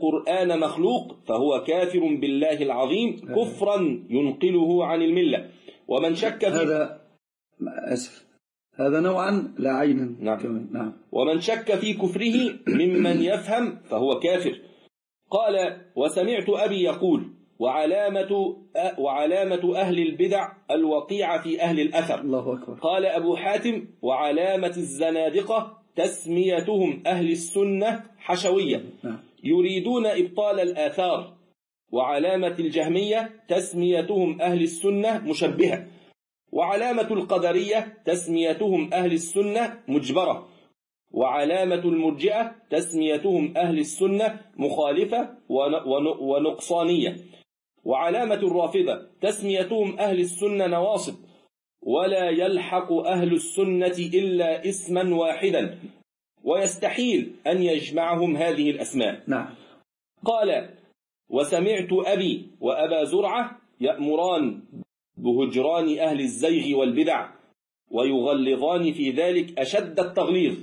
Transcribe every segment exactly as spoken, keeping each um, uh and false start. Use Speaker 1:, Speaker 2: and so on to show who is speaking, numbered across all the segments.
Speaker 1: القرآن مخلوق فهو كافر بالله العظيم كفرا ينقله عن الملة. ومن شك في
Speaker 2: هذا أسف هذا نوعا لا عينا.
Speaker 1: نعم. نعم. ومن شك في كفره ممن يفهم فهو كافر. قال: وسمعت أبي يقول: وعلامة, وعلامة أهل البدع الوقيعة في أهل الأثر.
Speaker 2: الله أكبر.
Speaker 1: قال أبو حاتم: وعلامة الزنادقة تسميتهم أهل السنة حشوية يريدون إبطال الآثار. وعلامة الجهمية تسميتهم أهل السنة مشبهة. وعلامة القدرية تسميتهم أهل السنة مجبرة. وعلامة المرجئة تسميتهم أهل السنة مخالفة ونقصانية. وعلامة الرافضة تسميتهم أهل السنة نواصب. ولا يلحق أهل السنة إلا اسما واحدا، ويستحيل أن يجمعهم هذه الأسماء.
Speaker 2: نعم.
Speaker 1: قال: وسمعت أبي وأبا زرعة يأمران بهجران أهل الزيغ والبدع، ويغلظان في ذلك أشد التغليظ،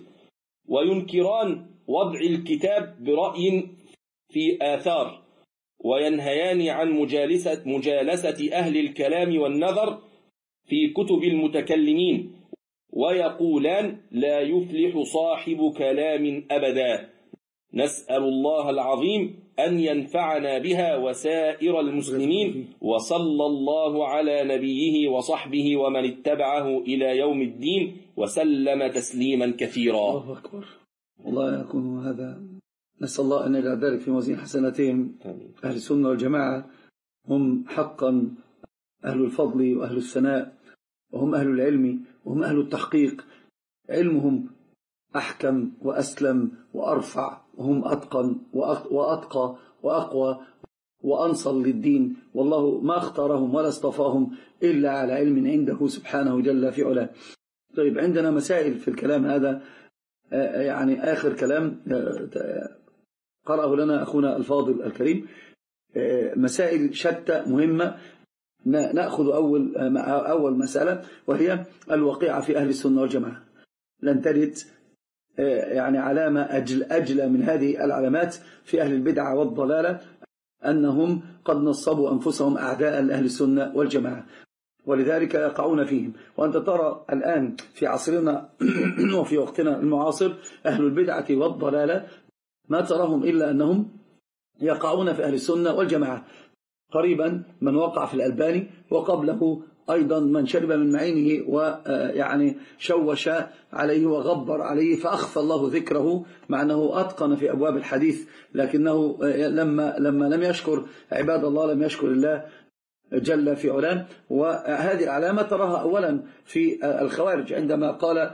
Speaker 1: وينكران وضع الكتاب برأي في آثار، وينهيان عن مجالسة, مجالسة أهل الكلام والنظر في كتب المتكلمين، ويقولان: لا يفلح صاحب كلام أبدا. نسأل الله العظيم أن ينفعنا بها وسائر المسلمين، وصلى الله على نبيه وصحبه ومن اتبعه إلى يوم الدين وسلم تسليما كثيرا.
Speaker 2: الله أكبر. والله يكون هذا، نسأل الله أن يجعل ذلك في موازين حسناتهم. أهل السنة والجماعة هم حقا أهل الفضل وأهل الثناء، وهم أهل العلم وهم أهل التحقيق. علمهم أحكم وأسلم وأرفع، وهم أتقن وأتقى وأقوى وأنصل للدين، والله ما اختارهم ولا اصطفاهم إلا على علم عنده سبحانه جل في علاه. طيب، عندنا مسائل في الكلام هذا، يعني آخر كلام قرأه لنا أخونا الفاضل الكريم، مسائل شتى مهمة. نأخذ أول أول مسألة، وهي الوقيعة في أهل السنة والجماعة. لن تجد يعني علامة أجل أجل من هذه العلامات في أهل البدعة والضلالة، أنهم قد نصبوا أنفسهم أعداء لأهل السنة والجماعة، ولذلك يقعون فيهم. وأنت ترى الآن في عصرنا وفي وقتنا المعاصر أهل البدعة والضلالة ما تراهم إلا أنهم يقعون في أهل السنة والجماعة. قريبا من وقع في الألباني، وقبله أيضا من شرب من معينه ويعني شوش عليه وغبر عليه فأخفى الله ذكره، مع أنه أتقن في أبواب الحديث، لكنه لما لما لم يشكر عباد الله لم يشكر الله جل في علاه. وهذه العلامة تراها أولا في الخوارج، عندما قال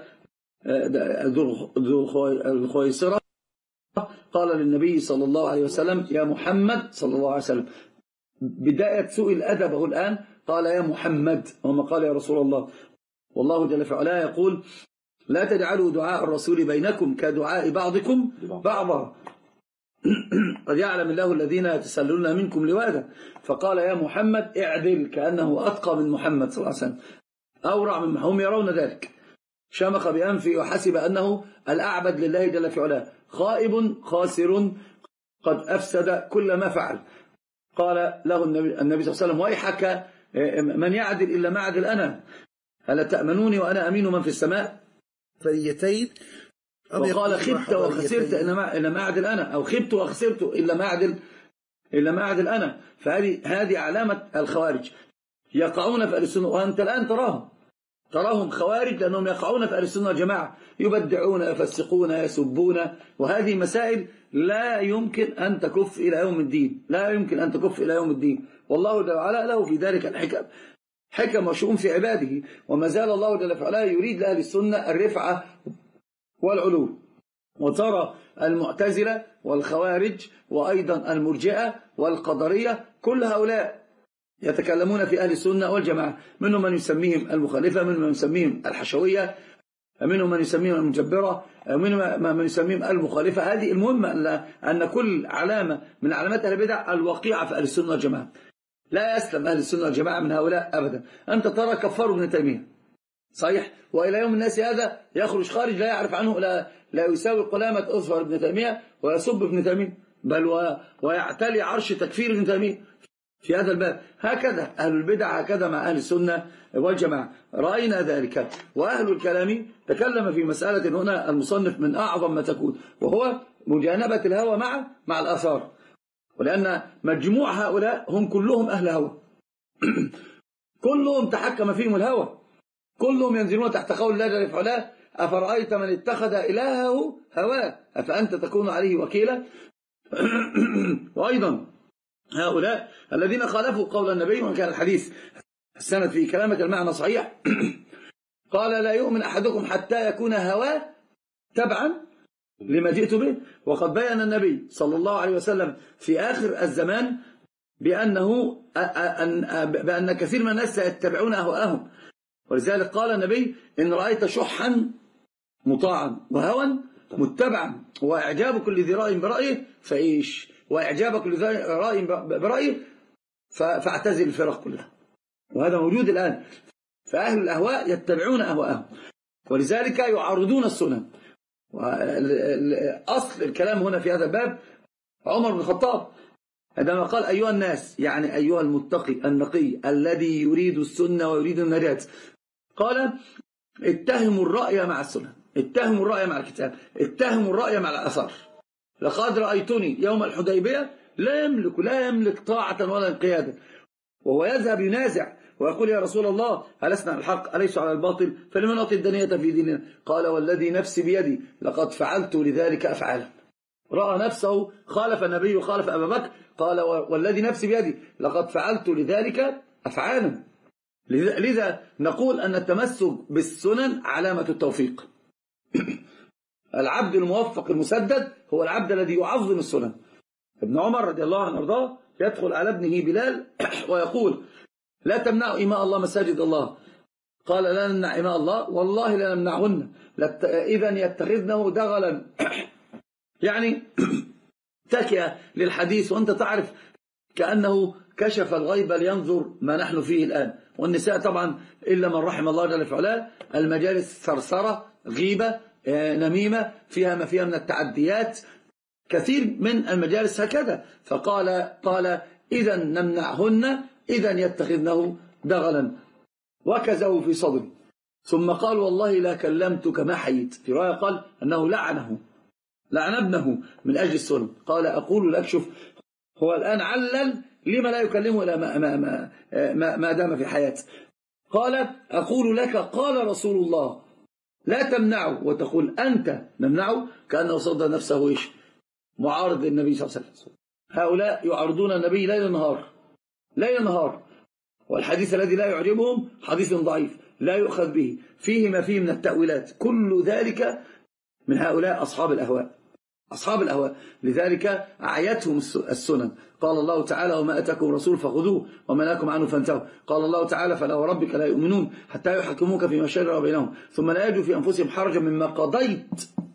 Speaker 2: ذو الخويصرة قال للنبي صلى الله عليه وسلم: يا محمد صلى الله عليه وسلم. بداية سوء الأدب هو الآن، قال: يا محمد، وما قال يا رسول الله. والله جل في علاه يقول: لا تجعلوا دعاء الرسول بينكم كدعاء بعضكم بعضا، قد يعلم الله الذين يتسللون منكم لواذا. فقال: يا محمد اعدل، كأنه أتقى من محمد صلى الله عليه وسلم، أورع من هم يرون ذلك. شمخ بأنفه وحسب أنه الأعبد لله جل في علاه، خائب خاسر قد أفسد كل ما فعل. قال له النبي, النبي صلى الله عليه وسلم: ويحك، من يعدل إلا ما عدل أنا، ألا تأمنوني وأنا أمين من في السماء؟
Speaker 3: فريتين.
Speaker 2: وقال: خبت وخسرت إلا ما أعدل أنا، أو خبت وخسرت إلا ما أعدل إلا ما أعدل أنا. فهذه هذه علامة الخوارج، يقعون في أهل السنة، وأنت الآن تراهم تراهم خوارج، لأنهم يقعون في أهل السنة والجماعة، يبدعون يفسقون يسبون. وهذه مسائل لا يمكن أن تكف إلى يوم الدين، لا يمكن أن تكف إلى يوم الدين. والله جل وعلا له في ذلك الحكم، حكم وشؤون في عباده. وما زال الله جل وعلا يريد لأهل السنة الرفعة والعلو. وترى المعتزلة والخوارج وأيضا المرجئة والقدرية، كل هؤلاء يتكلمون في أهل السنة والجماعة، منهم من يسميهم المخالفة، منهم من يسميهم الحشوية، منهم من يسميهم المجبرة، منهم من يسميهم المخالفة. هذه المهمة أن كل علامة من علامات أهل البدع الوقيعة في أهل السنة والجماعة. لا يسلم أهل السنة والجماعة من هؤلاء أبدا. أنت ترى كفروا ابن تيمية، صحيح، وإلى يوم الناس هذا يخرج خارج لا يعرف عنه، لا, لا يساوي قلامة أصفر ابن تيمية ويسب ابن تيمية، بل ويعتلي عرش تكفير ابن تيمية في هذا الباب. هكذا أهل البدع، هكذا مع أهل السنة والجماعة، رأينا ذلك. وأهل الكلام تكلم في مسألة هنا المصنف من أعظم ما تكون، وهو مجانبة الهوى مع مع الآثار، ولأن مجموع هؤلاء هم كلهم أهل هوى كلهم تحكم فيهم الهوى، كلهم ينزلون تحت قول الله جل وعلا: أفرأيت من اتخذ إلهه هواه أفأنت تكون عليه وكيلا. وأيضا هؤلاء الذين خالفوا قول النبي، وإن كان الحديث السند في كلامك المعنى صحيح قال: لا يؤمن أحدكم حتى يكون هواه تبعا لما جئت به. وقد بيّن النبي صلى الله عليه وسلم في آخر الزمان بأنه بأن كثير من الناس سيتبعون أهواءهم، ولذلك قال النبي: إن رأيت شحا مطاعا وهوى متبعا وإعجاب كل ذي رأي برأيه فإيش وإعجاب كل ذي رأي برأيه فاعتزل الفرق كلها. وهذا موجود الآن، فأهل الأهواء يتبعون أهواءهم، ولذلك يعارضون السنن. أصل الكلام هنا في هذا الباب عمر بن الخطاب عندما قال: أيها الناس، يعني أيها المتقي النقي الذي يريد السنة ويريد النجاة، قال: اتهموا الرأي مع السنة، اتهموا الرأي مع الكتاب، اتهموا الرأي مع الأثار. لقد رأيتني يوم الحديبية لا يملك لا يملك طاعة ولا انقيادا، وهو يذهب ينازع ويقول: يا رسول الله، ألسنا على الحق أليس على الباطل، فلمن نعطي الدنية في ديننا؟ قال: والذي نفسي بيدي لقد فعلت لذلك أفعالا. رأى نفسه خالف النبي وخالف أبا بكر، قال: والذي نفسي بيدي لقد فعلت لذلك أفعالا. لذا نقول أن التمسك بالسنن علامة التوفيق. العبد الموفق المسدد هو العبد الذي يعظم السنن. ابن عمر رضي الله عنه وارضاه يدخل على ابنه بلال ويقول: لا تمنعوا إماء الله مساجد الله. قال: لا نمنع إماء الله، والله لا نمنعهن، إذن يتخذنه دغلا. يعني تكئ للحديث وأنت تعرف كأنه كشف الغيب لينظر ما نحن فيه الآن. والنساء طبعا إلا من رحم الله جل وعلا، المجالس ثرثرة، غيبة، نميمة، فيها ما فيها من التعديات، كثير من المجالس هكذا. فقال قال إذا نمنعهن، إذا يتخذنه دغلا، وكزه في صدره. ثم قال: والله لا كلمتك ما حييت. في رواية قال أنه لعنه لعن ابنه من أجل السنن. قال: أقول لك، شوف هو الآن علل لما لا يكلمه إلى ما, ما, ما, ما, ما دام في حياته. قال: أقول لك قال رسول الله لا تمنعه، وتقول أنت نمنعه، كأنه صدى نفسه إيش معارض للنبي صلى الله عليه وسلم. هؤلاء يعارضون النبي ليل نهار ليل نهار، والحديث الذي لا يعجبهم حديث ضعيف لا يؤخذ به، فيه ما فيه من التأويلات، كل ذلك من هؤلاء أصحاب الأهواء أصحاب الأهواء. لذلك أعيتهم السنن. قال الله تعالى: وما أتاكم الرسول فخذوه وما نهاكم عنه فانتهوا. قال الله تعالى: فلا وربك لا يؤمنون حتى يحكموك فيما شجر بينهم ثم لا يجدوا في أنفسهم حرجا مما قضيت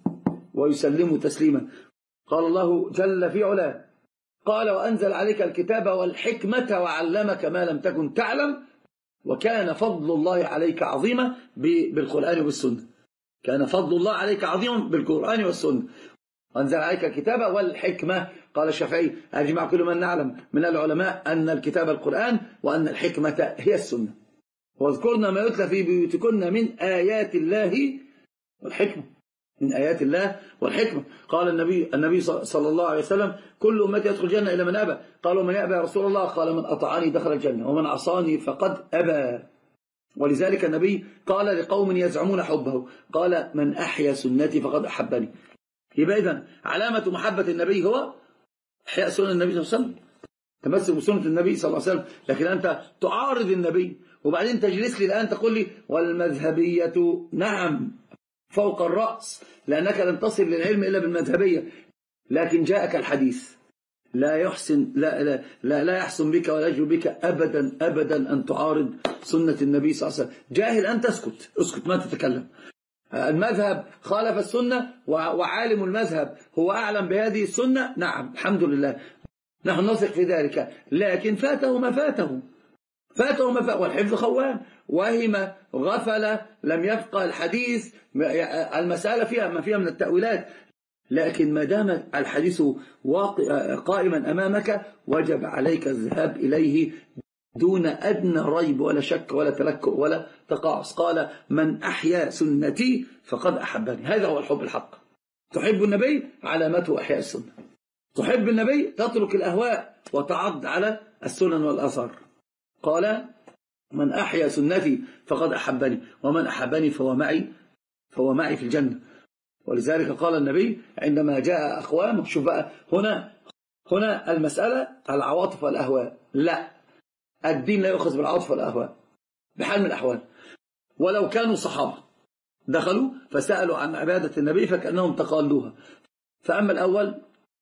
Speaker 2: ويسلموا تسليما. قال الله جل في علاه: قال: وأنزل عليك الكتاب والحكمة وعلمك ما لم تكن تعلم وكان فضل الله عليك عظيما بالقرآن والسنة. كان فضل الله عليك عظيما بالقرآن والسنة. أنزل عليك الكتاب والحكمة. قال الشافعي: أجمع كل من نعلم من العلماء أن الكتاب القرآن وأن الحكمة هي السنة. واذكرنا ما يتلى في بيوتكن من آيات الله والحكمة من آيات الله والحكمة. قال النبي النبي صلى الله عليه وسلم: كل أمتي يدخل الجنة إلا من أبى. قالوا: من يأبى يا رسول الله؟ قال: من أطاعني دخل الجنة ومن عصاني فقد أبى. ولذلك النبي قال لقوم يزعمون حبه، قال: من أحيا سنتي فقد أحبني. يبقى إذن علامة محبة النبي هو إحياء سنة النبي صلى الله عليه وسلم، تمسك بسنة النبي صلى الله عليه وسلم. لكن أنت تعارض النبي وبعدين تجلس لي الآن تقول لي: والمذهبية نعم فوق الرأس، لأنك لن تصل للعلم إلا بالمذهبية، لكن جاءك الحديث لا يحسن لا لا لا, لا يحسن بك ولا يجب بك أبدا أبدا أن تعارض سنة النبي صلى الله عليه وسلم. جاهل أنت، اسكت اسكت ما تتكلم. المذهب خالف السنة وعالم المذهب هو أعلم بهذه السنة، نعم الحمد لله نحن نثق في ذلك، لكن فاته ما فاته فاته ما فاته والحفظ خوان، وهم غفل لم يفقه الحديث، المسألة فيها ما فيها من التأويلات. لكن ما دام الحديث قائما أمامك وجب عليك الذهاب إليه دون أدنى ريب ولا شك ولا تلكؤ ولا تقاعس. قال من أحيا سنتي فقد أحبني. هذا هو الحب الحق. تحب النبي علامته أحياء السنة. تحب النبي تترك الأهواء وتعض على السنن والآثار. قال من أحيا سنتي فقد أحبني ومن أحبني فهو معي فهو معي في الجنة. ولذلك قال النبي عندما جاء أقوام، شوف بقى هنا هنا المسألة العواطف والأهواء، لا، الدين لا يؤخذ بالعواطف والأهواء بحال من الأحوال. ولو كانوا صحابة دخلوا فسألوا عن عبادة النبي فكأنهم تقالوها، فأما الأول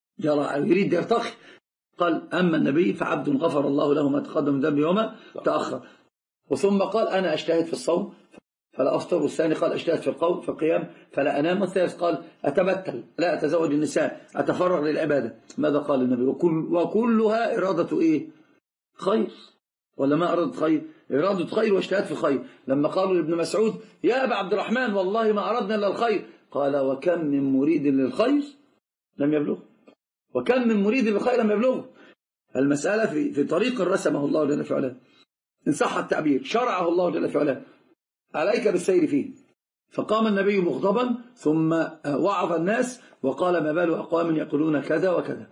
Speaker 2: يريد يرتقي قال أما النبي فعبد غفر الله له ما تقدم من ذنبه وما تأخر. وثم قال أنا أجتهد في الصوم فلا أفطر. والثاني قال أجتهد في القول في القيام فلا أنام. والثالث قال أتبتل لا أتزوج النساء أتفرغ للعبادة. ماذا قال النبي؟ وكل وكلها إرادة إيه؟ خير. ولا ما أرادت خير؟ إرادة خير واجتهاد في خير. لما قالوا لابن مسعود يا أبا عبد الرحمن والله ما أردنا إلا الخير، قال وكم من مريد للخير لم يبلغ، وكم من مريد للخير لم يبلغ. المسألة في في طريق رسمه الله جل في علاه، إن صح التعبير شرعه الله جل في علاه، عليك بالسير فيه. فقام النبي مغضبا ثم وعظ الناس وقال ما بال أقوام يقولون كذا وكذا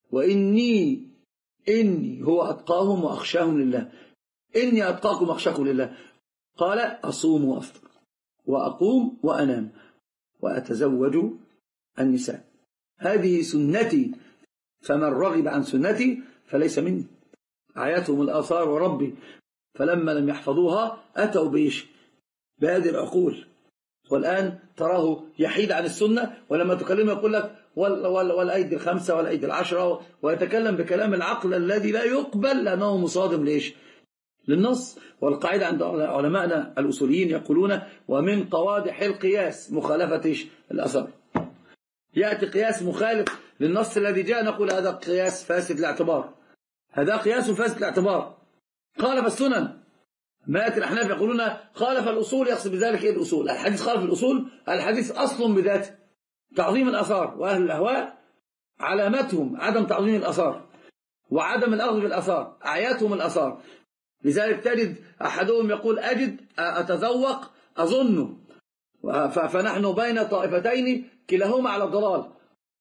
Speaker 2: وإني إني هو أتقاهم وأخشاهم لله، إني أتقاكم وأخشاكم لله. قال أصوم وأفطر وأقوم وأنام وأتزوج النساء، هذه سنتي فمن رغب عن سنتي فليس مني. آياتهم الآثار وربي. فلما لم يحفظوها أتوا بإيش؟ بهذه العقول. والآن تراه يحيد عن السنة، ولما تكلمه يقول لك والأيدي الخمسة والأيدي العشرة، ويتكلم بكلام العقل الذي لا يقبل لأنه مصادم ليش؟ للنص. والقاعدة عند علماءنا الأصوليين يقولون ومن قوادح القياس مخالفة الأثر. يأتي قياس مخالف للنص الذي جاء نقول هذا قياس فاسد الاعتبار، هذا قياس فاسد الاعتبار، خالف السنن. ما يأتي الأحناف يقولون خالف الأصول، يقصد بذلك إيه الأصول؟ الحديث خالف الأصول، الحديث أصل بذاته تعظيم الأثار، وأهل الأهواء علامتهم عدم تعظيم الأثار وعدم الأخذ بالأثار، أعياتهم الأثار. لذلك تجد أحدهم يقول أجد أتذوق أظن، فنحن بين طائفتين كلاهما على الضلال،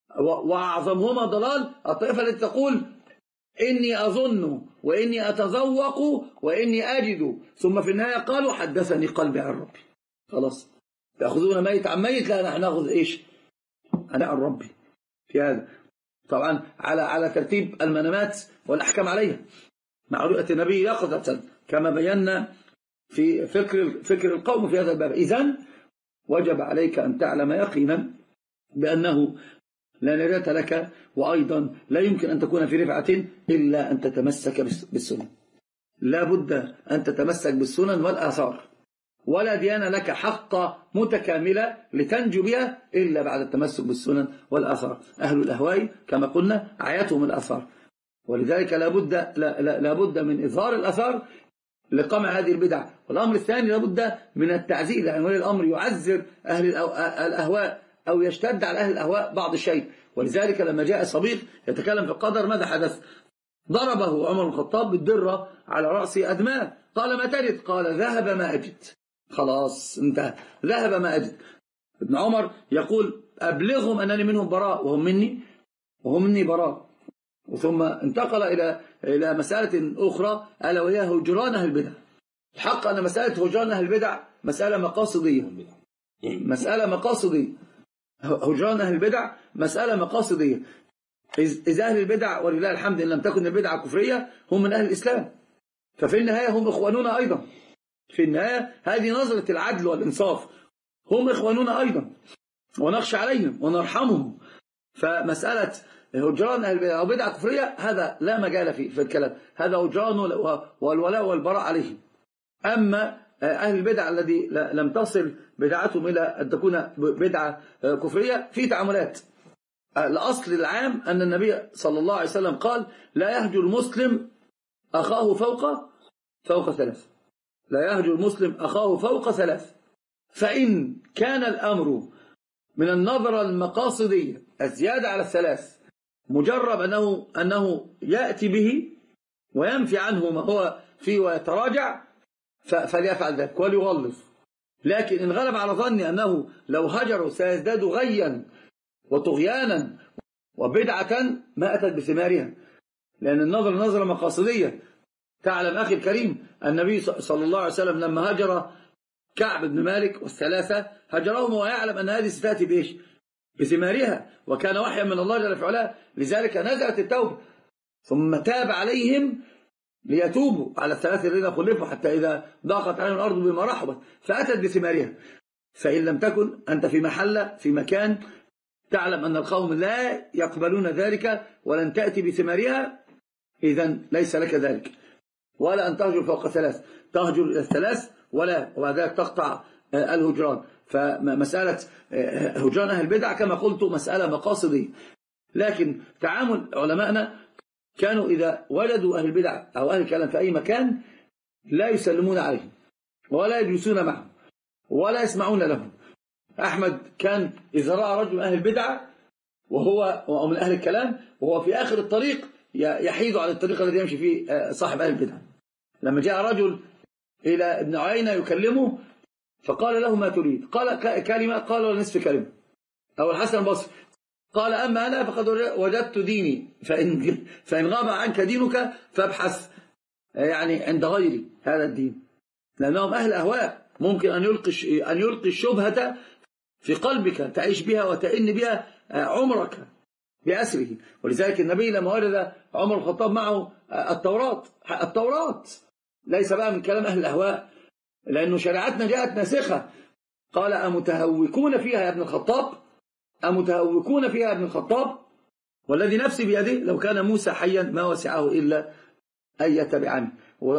Speaker 2: وأعظمهما ضلال الطائفة التي تقول إني أظن وإني أتذوق وإني أجد، ثم في النهاية قالوا حدثني قلبي عن ربي. خلاص يأخذون ميت عن ميت، لا نحن نأخذ إيش؟ أنا عن ربي. في هذا طبعا على على ترتيب المنامات والأحكام عليها مع رؤية النبي يقظة كما بينا في فكر فكر القوم في هذا الباب. إذن وجب عليك أن تعلم يقينا بأنه لا نجاة لك، وأيضا لا يمكن أن تكون في رفعة إلا أن تتمسك بالسنن. لا بد أن تتمسك بالسنن والآثار، ولا ديانة لك حق متكاملة لتنجو بها إلا بعد التمسك بالسنن والآثار. أهل الأهواء كما قلنا عياتهم الآثار، ولذلك لا بد لا لا لا بد من إظهار الآثار لقمع هذه البدع. والأمر الثاني لا بد من التعزيز، يعني ولي الأمر يعزر أهل الأهواء أو يشتد على أهل الأهواء بعض الشيء. ولذلك لما جاء صبيغ يتكلم في القدر ماذا حدث؟ ضربه عمر بن الخطاب بالدرة على رأس أدماه. قال ما تجد؟ قال ذهب ما أجد. خلاص انتهى، ذهب ما أجد. ابن عمر يقول أبلغهم أنني منهم براء وهم مني وهم مني براء. ثم انتقل إلى إلى مسألة أخرى ألا وهي هجران أهل البدع. الحق أن مسألة هجران أهل البدع مسألة مقاصدية، مسألة مقاصدية. هجران أهل البدع مسألة مقاصدية. إذا أهل البدع ولله الحمد إن لم تكن البدعة كفرية هم من أهل الإسلام، ففي النهاية هم إخواننا أيضا. في النهاية هذه نظرة العدل والإنصاف، هم إخواننا أيضا ونخشى عليهم ونرحمهم. فمسألة هجران أهل البدع أو بدعة كفرية هذا لا مجال فيه في الكلام، هذا هجران والولاء والبراء عليهم. أما أهل البدع الذي لم تصل بدعتهم إلى أن تكون بدعة كفرية في تعاملات. الأصل العام أن النبي صلى الله عليه وسلم قال لا يهجر المسلم أخاه فوق فوق ثلاث، لا يهجر المسلم أخاه فوق ثلاث، فإن كان الأمر من النظرة المقاصدية الزيادة على الثلاث، مجرب أنه, أنه يأتي به وينفي عنه ما هو فيه ويتراجع فليفعل ذلك وليغلظ. لكن إن غلب على ظني أنه لو هجروا سيزداد غيا وطغيانا وبدعة ما أتت بثمارها، لأن النظر نظرة مقاصدية. تعلم أخي الكريم النبي صلى الله عليه وسلم لما هجر كعب بن مالك والثلاثة هجرهم ويعلم أن هذه ستأتي بإيش؟ بثمارها، وكان وحيا من الله جل وعلا. لذلك نزلت التوبة ثم تاب عليهم ليتوبوا على الثلاثة الذين خلفوا حتى إذا ضاقت عليهم الأرض بما رحبت فأتت بثمارها. فإن لم تكن أنت في محل في مكان تعلم أن القوم لا يقبلون ذلك ولن تأتي بثمارها، إذن ليس لك ذلك. ولا أن تهجر فوق ثلاث، تهجر إلى الثلاث ولا وبعد ذلك تقطع الهجران. فمسألة هجران أهل البدع كما قلت مسألة مقاصدية. لكن تعامل علمائنا كانوا إذا وجدوا أهل البدع أو أهل الكلام في أي مكان لا يسلمون عليهم ولا يجلسون معهم ولا يسمعون لهم. أحمد كان إذا رأى رجل من أهل البدع وهو من أهل الكلام وهو في آخر الطريق يحيد عن الطريق الذي يمشي فيه صاحب أهل البدع. لما جاء رجل إلى ابن عيينة يكلمه فقال له ما تريد؟ قال كلمة، قال ولا نصف كلمة. أو الحسن البصري قال أما أنا فقد وجدت ديني فإن, فإن غاب عنك دينك فابحث يعني عند غيري هذا الدين. لأنهم أهل أهواء، ممكن أن يلقي أن يلقي الشبهة في قلبك تعيش بها وتئن بها عمرك بأسره. ولذلك النبي لما ورد عمر الخطاب معه التوراة التوراة ليس بقى من كلام أهل الأهواء، لأنه شريعتنا جاءت ناسخة. قال أمتهوكون فيها يا ابن الخطاب، أمتهوكون فيها يا ابن الخطاب، والذي نفسي بيده لو كان موسى حيا ما وسعه إلا أن يتبعني.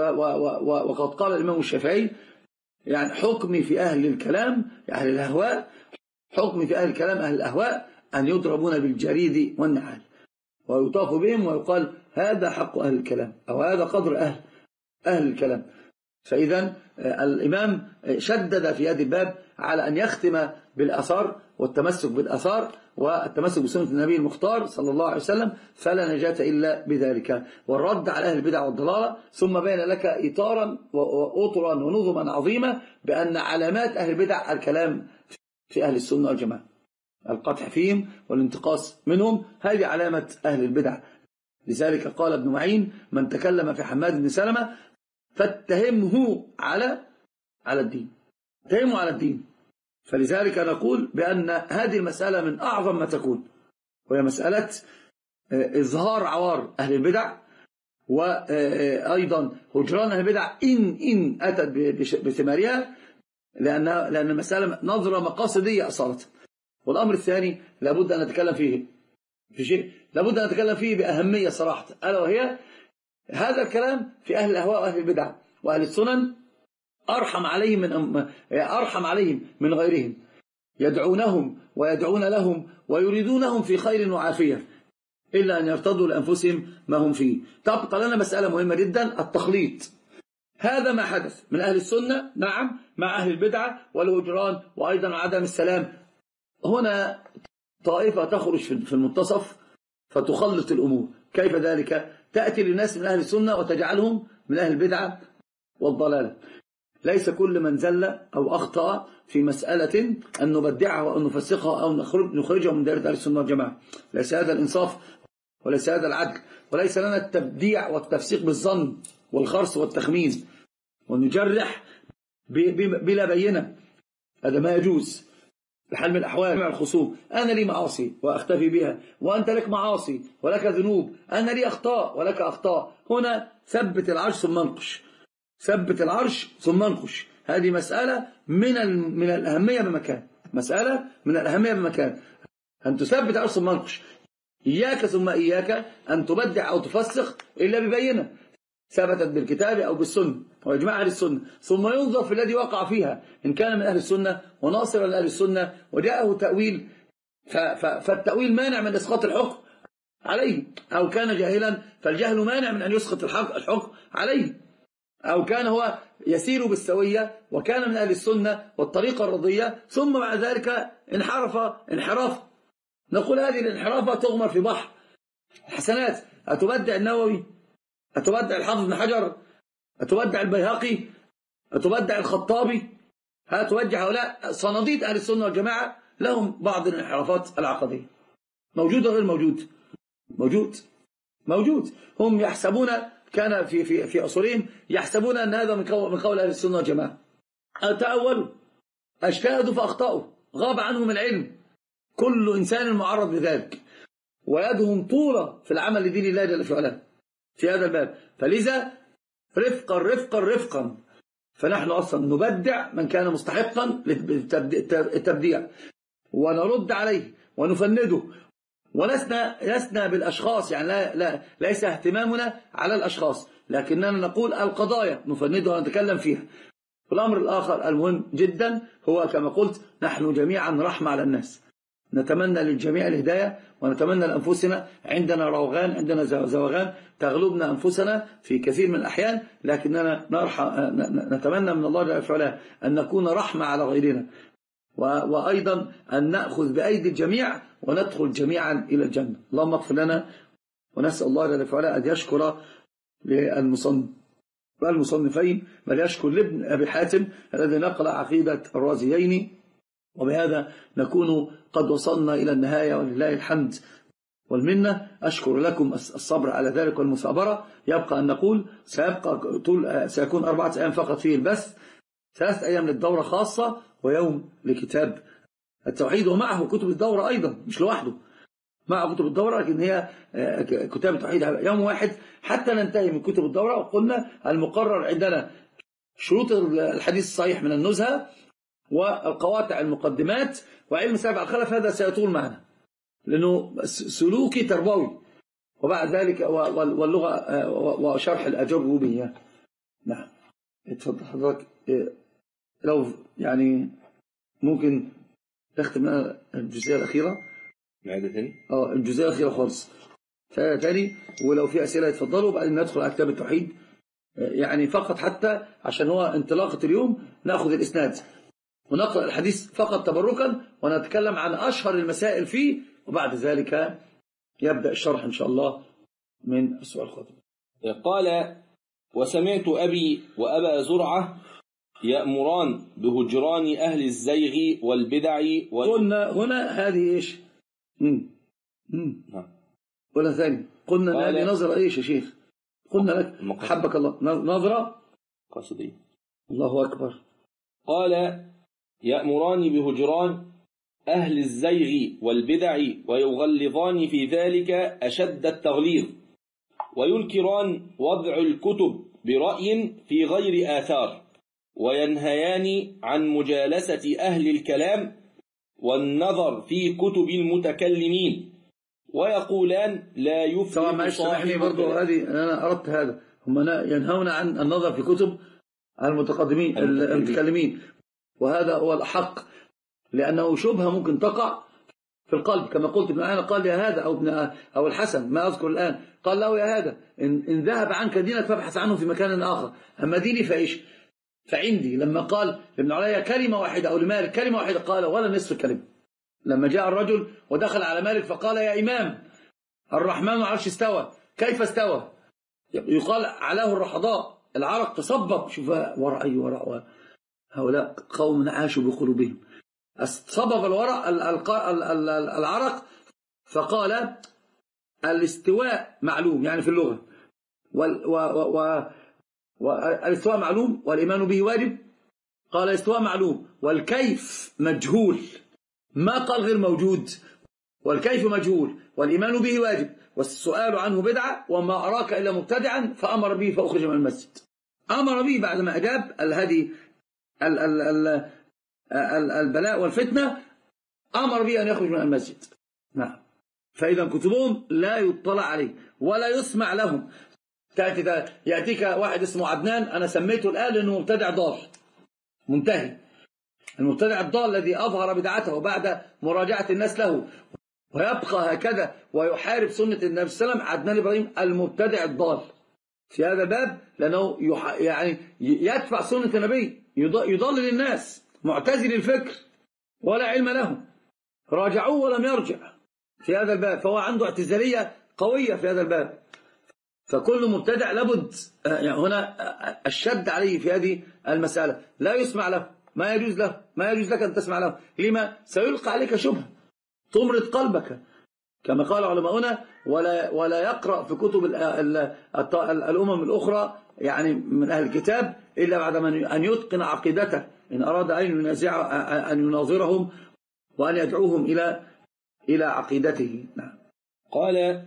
Speaker 2: وقد قال الإمام الشافعي يعني حكمي في أهل الكلام أهل الأهواء، حكمي في أهل الكلام أهل الأهواء أن يضربون بالجريد والنعال ويطاف بهم ويقال هذا حق أهل الكلام أو هذا قدر أهل أهل الكلام. فإذا الإمام شدد في هذا الباب على أن يختم بالأثار والتمسك بالأثار والتمسك بسنة النبي المختار صلى الله عليه وسلم، فلا نجاة إلا بذلك، والرد على أهل البدع والضلالة. ثم بين لك إطارا وأطرا ونظما عظيمة بأن علامات أهل البدع الكلام في أهل السنة والجماعة، القطع فيهم والانتقاص منهم، هذه علامة أهل البدع. لذلك قال ابن معين من تكلم في حماد بن سلمة فاتهمه على على الدين، اتهمه على الدين. فلذلك نقول بأن هذه المسألة من أعظم ما تكون، وهي مسألة إظهار عوار أهل البدع، وأيضا هجران أهل البدع إن إن أتت بثمارها، لأن لأن المسألة نظرة مقاصدية أصالة. والأمر الثاني لابد أن نتكلم فيه في شيء لابد أن نتكلم فيه بأهمية صراحة، ألا وهي هذا الكلام في أهل الأهواء وأهل البدع وأهل السنن أرحم عليهم من أرحم عليهم من غيرهم، يدعونهم ويدعون لهم ويريدونهم في خير وعافية إلا أن يرتضوا لأنفسهم ما هم فيه. تبقى لنا مسألة مهمة جدا، التخليط. هذا ما حدث من أهل السنة نعم مع أهل البدعة والهجران وأيضا عدم السلام. هنا طائفة تخرج في المنتصف فتخلط الأمور. كيف ذلك؟ تأتي للناس من أهل السنة وتجعلهم من أهل البدعة والضلال. ليس كل من زل أو أخطأ في مسألة أن نبدعها أو نفسخها أو نخرجها من دائرة أهل السنة والجماعة. ليس هذا الإنصاف وليس هذا العدل، وليس لنا التبديع والتفسيق بالظن والخرص والتخمين ونجرح بلا بينة، هذا ما يجوز بحال من الأحوال. مع الخصوم أنا لي معاصي وأختفي بها، وأنت لك معاصي ولك ذنوب، أنا لي أخطاء ولك أخطاء. هنا ثبت العرش ثم انقش، ثبت العرش ثم انقش. هذه مسألة من من الأهمية بمكان، مسألة من الأهمية بمكان أن تثبت العرش ثم انقش. إياك ثم إياك أن تبدع أو تفسخ إلا ببينة ثبتت بالكتاب أو بالسنة وإجماع أهل السنة، ثم ينظر في الذي وقع فيها إن كان من أهل السنة وناصرا لأهل السنة وجاءه تأويل فالتأويل مانع من إسقاط الحكم عليه، أو كان جاهلا فالجهل مانع من أن يسقط الحكم عليه. أو كان هو يسير بالسوية وكان من أهل السنة والطريقة الرضية، ثم بعد ذلك انحرف انحراف، نقول هذه الانحرافة تغمر في بحر الحسنات. أتبدع النووي، أتبدع الحافظ بن حجر، أتبدع البيهقي، أتبدع الخطابي، هتوجه هؤلاء صناديد أهل السنة والجماعة لهم بعض الانحرافات العقدية. موجود غير موجود؟ موجود موجود. هم يحسبون، كان في في في أصولهم يحسبون أن هذا من قول, من قول أهل السنة والجماعة. تأولوا، اجتهدوا فأخطأوا، غاب عنهم العلم. كل إنسان معرض لذلك، ويدهم طولة في العمل لدين الله جل في علاه في هذا الباب. فلذا رفقا رفقا رفقا، فنحن أصلا نبدع من كان مستحقا للتبديع، ونرد عليه ونفنده، ولسنا لسنا بالأشخاص، يعني لا لا ليس اهتمامنا على الأشخاص، لكننا نقول القضايا نفندها ونتكلم فيها. والأمر الآخر المهم جدا هو كما قلت، نحن جميعا رحمة على الناس، نتمنى للجميع الهداية، ونتمنى لأنفسنا، عندنا روغان، عندنا زوغان، تغلبنا أنفسنا في كثير من الأحيان، لكننا نتمنى من الله جل وعلا أن نكون رحمة على غيرنا، وأيضا أن نأخذ بأيدي الجميع وندخل جميعا إلى الجنة. اللهم اغفر لنا، ونسأل الله جل وعلا أن يشكر للمصنفين، بل يشكر لابن أبي حاتم الذي نقل عقيدة الرازيين. وبهذا نكون قد وصلنا إلى النهاية، ولله الحمد والمنة. أشكر لكم الصبر على ذلك والمثابرة. يبقى أن نقول سيبقى طول سيكون أربعة أيام فقط فيه البث، ثلاث أيام للدورة خاصة، ويوم لكتاب التوحيد، ومعه كتب الدورة أيضا، مش لوحده، معه كتب الدورة، لكن هي كتاب التوحيد يوم واحد حتى ننتهي من كتب الدورة. وقلنا المقرر عندنا شروط الحديث الصحيح من النزهة، والقواطع المقدمات، وعلم سابع الخلف. هذا سيطول معنا لأنه سلوكي تربوي، وبعد ذلك واللغة وشرح الأجربية. نعم، اتفضل حضرتك. لو يعني ممكن تختم الجزئية الأخيرة.
Speaker 1: نعيدها تاني؟ اه
Speaker 2: الجزئية الأخيرة خالص تاني، ولو في أسئلة يتفضلوا، وبعدين ندخل على كتاب التوحيد، يعني فقط حتى عشان هو انطلاقة اليوم نأخذ الإسناد ونقرأ الحديث فقط تبركا، ونتكلم عن أشهر المسائل فيه، وبعد ذلك يبدأ الشرح إن شاء الله من السؤال الخاطب.
Speaker 1: قال: وسمعت أبي وأبا زرعة يأمران بهجران أهل الزيغ والبدع و...
Speaker 2: قلنا هنا هذه إيش؟ مم. مم. قلنا ثاني، قلنا هذه نظرة إيش يا شيخ؟ قلنا لك حبك الله نظرة
Speaker 1: قصدية.
Speaker 2: الله أكبر.
Speaker 1: قال: يأمران بهجران أهل الزيغ والبدع، ويغلظان في ذلك أشد التغليظ، وينكران وضع الكتب برأي في غير آثار، وينهيان عن مجالسة أهل الكلام والنظر في كتب المتكلمين، ويقولان لا يفلح
Speaker 2: صاحب برضه. هذه أنا أردت هذا، هم ينهون عن النظر في كتب المتقدمين المتكلمين، وهذا هو الأحق، لأنه شبهة ممكن تقع في القلب. كما قلت ابن عيينة قال يا هذا، أو ابن أو الحسن ما أذكر الآن، قال له يا هذا إن, إن ذهب عنك دينك فابحث عنه في مكان آخر، أما ديني فإيش فعندي. لما قال ابن علي كلمة واحدة أو لمالك كلمة واحدة، قال ولا نصف كلمة. لما جاء الرجل ودخل على مالك فقال يا إمام الرحمن على العرش استوى، كيف استوى؟ يقال علاه الرحضاء، العرق تصبب. شوف وراء أي وراء، هؤلاء قوم عاشوا بقلوبهم. صبب الورق العرق، فقال الاستواء معلوم، يعني في اللغة، والاستواء معلوم والإيمان به واجب. قال الاستواء معلوم والكيف مجهول، ما قال غير موجود، والكيف مجهول والإيمان به واجب، والسؤال عنه بدعة، وما أراك إلا مبتدعا فأمر به فأخرج من المسجد. أمر به بعدما أجاب الهدي البلاء والفتنة، أمر به أن يخرج من المسجد. نعم. فإذا كتبهم لا يطلع عليه ولا يسمع لهم. تأتي يأتيك واحد اسمه عدنان، أنا سميته الآن لأنه مبتدع ضال منتهي، المبتدع الضال الذي أظهر بدعته بعد مراجعة الناس له، ويبقى هكذا ويحارب سنة النبي صلى الله عليه وسلم. عدنان إبراهيم المبتدع الضال، في هذا الباب، لأنه يعني يدفع سنة النبي، يضلل الناس، معتزل الفكر ولا علم له، راجعوه ولم يرجع في هذا الباب، فهو عنده اعتزالية قوية في هذا الباب. فكل مبتدع لابد يعني هنا الشد عليه في هذه المسألة، لا يسمع له، ما يجوز له، ما يجوز لك أن تسمع له. لما؟ سيلقى عليك شبهة تمرض قلبك كما قال علماؤنا، ولا ولا يقرأ في كتب الأمم الأخرى يعني من أهل الكتاب إلا بعد أن يتقن عقيدته، إن أراد أن ينازع أن يناظرهم وأن يدعوهم إلى إلى عقيدته. نعم.
Speaker 1: قال: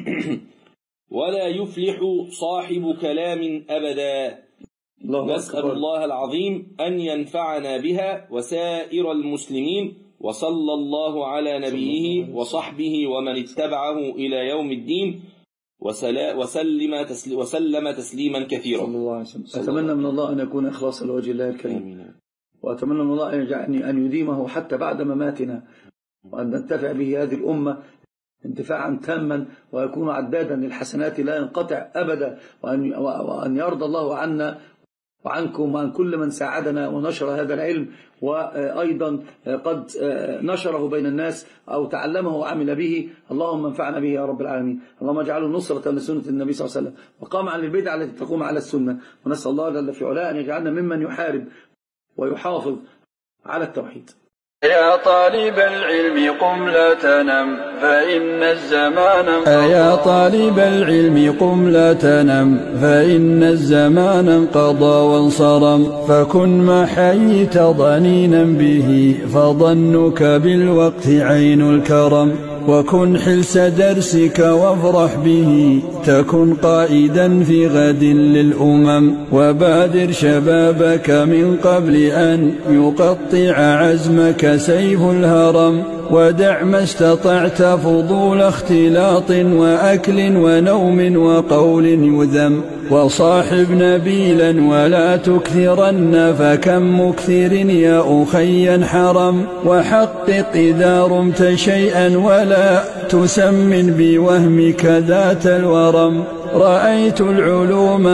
Speaker 1: ولا يفلح صاحب كلام أبدا. نسأل الله العظيم أن ينفعنا بها وسائر المسلمين، وصلى الله على نبيه وصحبه ومن اتبعه إلى يوم الدين، وسلم وسلم تسليما كثيرا.
Speaker 2: صلى الله عليه وسلم. أتمنى من الله أن يكون إخلاصا لوجه الله الكريم، وأتمنى من الله أن يديمه حتى بعد مماتنا، وأن ننتفع به هذه الأمة انتفاعا تاما، ويكون عدادا للحسنات لا ينقطع أبدا، وأن, وأن يرضى الله عنا وعنكم وعن كل من ساعدنا ونشر هذا العلم، وأيضا قد نشره بين الناس أو تعلمه وعمل به. اللهم انفعنا به يا رب العالمين. اللهم اجعله نصرة لسنة النبي صلى الله عليه وسلم، وقام عن البدع التي تقوم على السنة. ونسأل الله جل في علاه أن يجعلنا ممن يحارب ويحافظ على التوحيد.
Speaker 3: يا طالب العلم قم لا تنم فإن الزمان انقضى. يا طالب العلم قم لا تنم فإن الزمان انقضى وانصرم، فكن ما حييت ضنينا به فظنك بالوقت عين الكرم، وكن حلس درسك وافرح به تكن قائدا في غد للأمم، وبادر شبابك من قبل أن يقطع عزمك سيف الهرم، ودع ما استطعت فضول اختلاط وأكل ونوم وقول يذم، وصاحب نبيلا ولا تكثرن فكم مكثر يا أخي حرم، وحقق إذا رمت شيئا ولا تسمن بوهمك ذات الورم، رأيت العلوم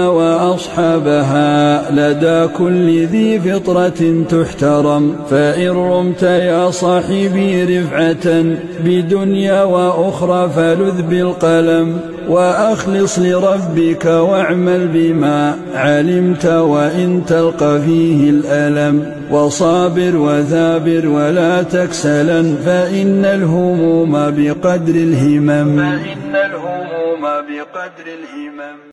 Speaker 3: وأصحابها لدى كل ذي فطرة تحترم، فإن رمت يا صاحبي رفعة بدنيا وأخرى فلذ بالقلم، وأخلص لربك واعمل بما علمت وإن تلقى فيه الألم، وصابر وثابر ولا تكسلا فإن الهموم بقدر الهمم. فإن الهموم بقدر الهمم.